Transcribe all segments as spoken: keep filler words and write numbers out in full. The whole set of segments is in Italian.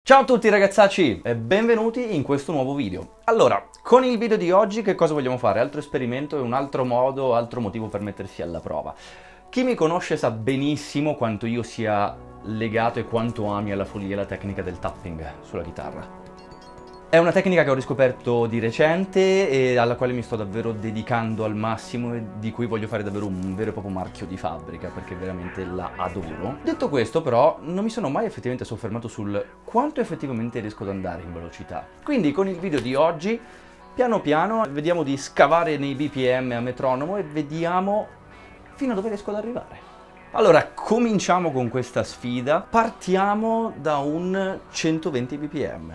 Ciao a tutti ragazzacci e benvenuti in questo nuovo video. Allora, con il video di oggi che cosa vogliamo fare? Altro esperimento e un altro modo, altro motivo per mettersi alla prova. Chi mi conosce sa benissimo quanto io sia legato e quanto ami alla follia la tecnica del tapping sulla chitarra. È una tecnica che ho riscoperto di recente e alla quale mi sto davvero dedicando al massimo e di cui voglio fare davvero un vero e proprio marchio di fabbrica perché veramente la adoro. Detto questo però non mi sono mai effettivamente soffermato sul quanto effettivamente riesco ad andare in velocità. Quindi con il video di oggi piano piano vediamo di scavare nei B P M a metronomo e vediamo fino a dove riesco ad arrivare. Allora, cominciamo con questa sfida. Partiamo da un centoventi B P M.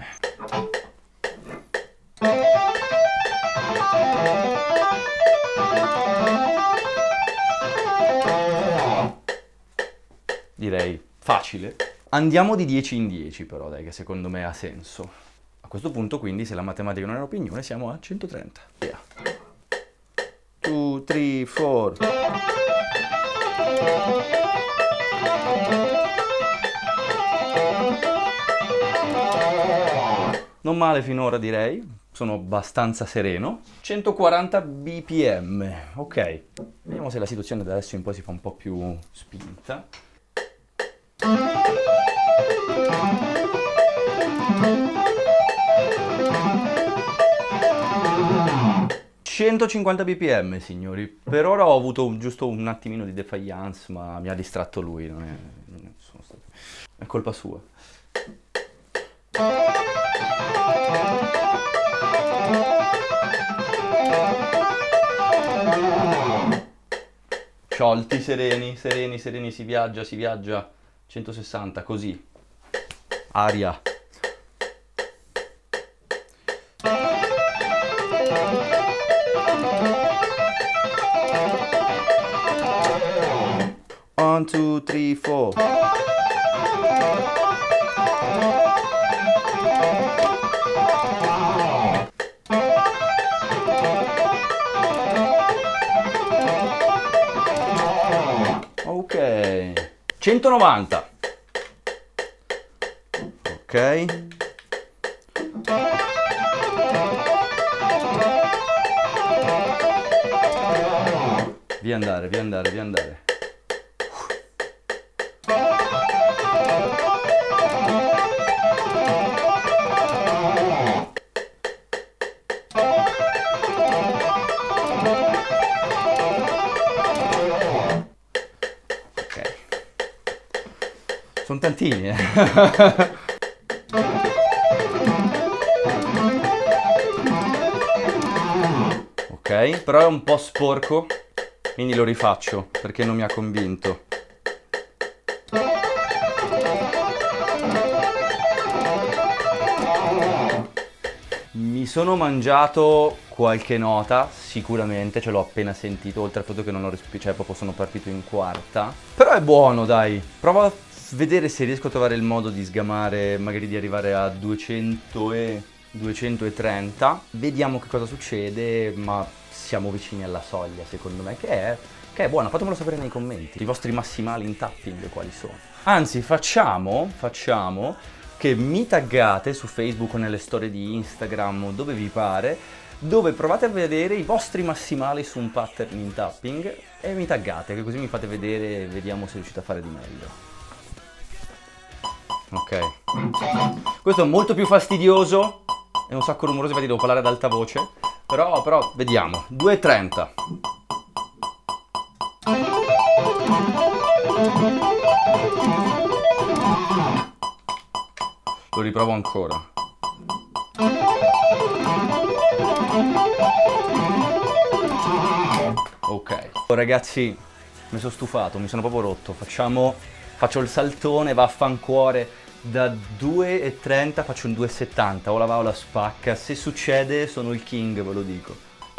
Direi facile. Andiamo di dieci in dieci però, dai, che secondo me ha senso. A questo punto, quindi, se la matematica non è un'opinione, siamo a centotrenta. Via. due, tre, quattro. Non male finora, direi. Sono abbastanza sereno. centoquaranta B P M. Ok. Vediamo se la situazione da adesso in poi si fa un po' più spinta. centocinquanta B P M, signori. Per ora ho avuto un, giusto un attimino di defiance, ma mi ha distratto lui. Non è, non è, sono stato... è colpa sua. Sciolti, sereni, sereni, sereni, si viaggia, si viaggia. centosessanta, così. Aria. one, two, three, four. Ok, centonovanta. Ok. Via andare, via andare, via andare. Sono tantini, eh. Ok, però è un po' sporco, quindi lo rifaccio perché non mi ha convinto. Mi sono mangiato qualche nota, sicuramente, ce l'ho appena sentito, oltre al fatto che non ho respirato, cioè proprio sono partito in quarta. Però è buono, dai, prova a vedere se riesco a trovare il modo di sgamare, magari di arrivare a duecento e duecentotrenta. Vediamo che cosa succede, ma siamo vicini alla soglia, secondo me, che è, che è buona. Fatemelo sapere nei commenti. I vostri massimali in tapping quali sono? Anzi, facciamo, facciamo che mi taggate su Facebook o nelle storie di Instagram o dove vi pare, dove provate a vedere i vostri massimali su un pattern in tapping e mi taggate, che così mi fate vedere e vediamo se riuscite a fare di meglio. Ok, questo è molto più fastidioso, è un sacco rumoroso, infatti devo parlare ad alta voce, però, però vediamo, due e trenta. Lo riprovo ancora. Ok, oh, ragazzi, mi sono stufato, mi sono proprio rotto, facciamo, faccio il saltone, vaffancuore. Da due e trenta faccio un due e settanta, o la va o la spacca. Se succede sono il king, ve lo dico.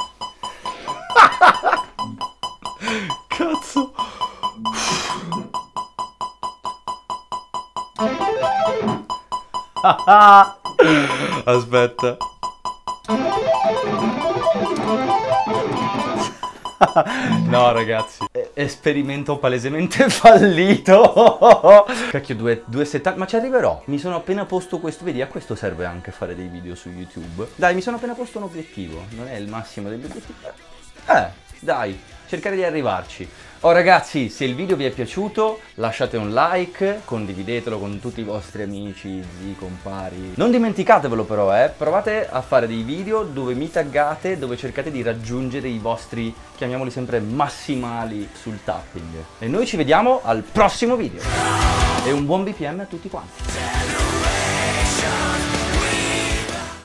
Cazzo. Aspetta. No ragazzi, esperimento palesemente fallito. Cacchio, due virgola settanta, ma ci arriverò. Mi sono appena posto questo, vedi, a questo serve anche fare dei video su YouTube. Dai, mi sono appena posto un obiettivo, non è il massimo degli obiettivi. Eh, dai, cercare di arrivarci. Oh ragazzi, se il video vi è piaciuto lasciate un like, condividetelo con tutti i vostri amici, zii, compari. Non dimenticatevelo però, eh, provate a fare dei video dove mi taggate, dove cercate di raggiungere i vostri, chiamiamoli sempre, massimali sul tapping. E noi ci vediamo al prossimo video. E un buon B P M a tutti quanti.